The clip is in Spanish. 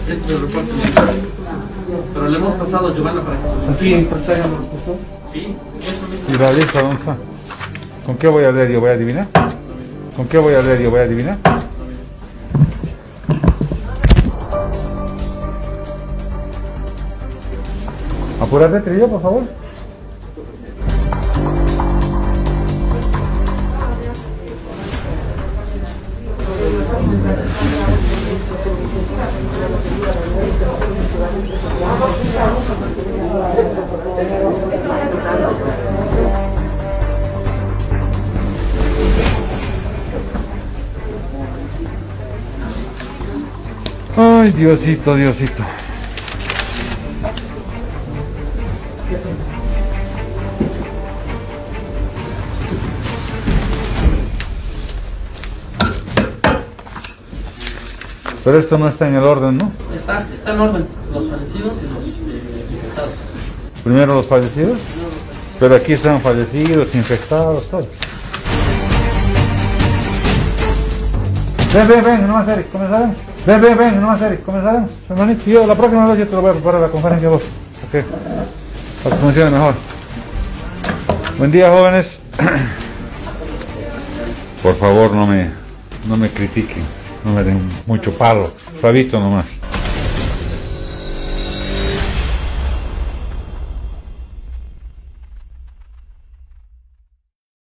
Este es el reporte. Pero le hemos pasado a Giovanna para que se lo Aquí en pantalla me lo puso. Sí, eso mismo. ¿Y la lista dónde está? ¿Con qué voy a leer yo? ¿Voy a adivinar? ¿Con qué voy a leer yo? ¿Voy a adivinar? Apúrate, Trillo, por favor. Ay, Diosito, Diosito. Pero esto no está en el orden, ¿no? Está en orden, los fallecidos y los infectados. Primero los fallecidos, pero aquí están fallecidos, infectados, todos. Ven, no más Eric, comenzaremos. Ven, no más Eric, comenzaremos. Hermanito, yo la próxima vez yo te lo voy a preparar la conferencia a vos. Ok, para que funcione mejor. Buen día, jóvenes. Por favor, no me critiquen, no me den mucho palo, suavito nomás.